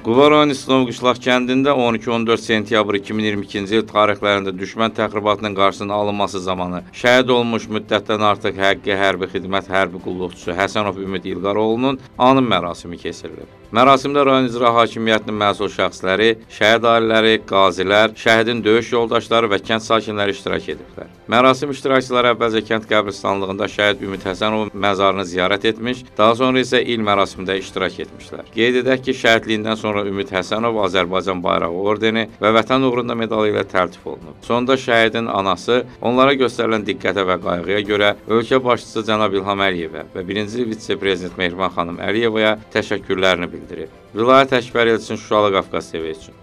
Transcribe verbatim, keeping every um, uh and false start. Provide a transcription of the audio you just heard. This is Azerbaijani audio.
Quba rayon İstinov Qışlaq kəndində on iki on dörd sentyabr iki min iyirmi ikinci il tarixlərində düşmən təxribatının qarşısının alınması zamanı şəhid olmuş müddətdən artıq həqqi hərbi xidmət hərbi qulluqçusu Həsənov Ümid İlqaroğlu'nun anım mərasimi keçirilib. Mərasimdə rayon icra hakimiyyətinin məsul şəxsləri, şəhid ailələri, qazilər, şəhidin döyüş yoldaşları və kənd sakinləri iştirak ediblər. Mərasim iştirakçıları əvvəlcə kənd qəbristanlığında şəhid Ümid Həsənovun məzarını ziyarət etmiş, daha sonra isə il mərasimində iştirak etmişlər. Qeyd edək ki, şəhidliyindən sonra Ümid Həsənov Azərbaycan bayrağı ordeni və Vətən uğrunda medalı ilə təltif olunub. Sonda şəhidin anası onlara göstərilən diqqətə və qayğıya görə ölkə başçısı cənab İlham Əliyevə və birinci vitse-prezident Mehriban xanım Əliyevaya təşəkkürlərini bildirib. Vilayət Əkbər Elçin Şuşalı Qafqaz T V üçün.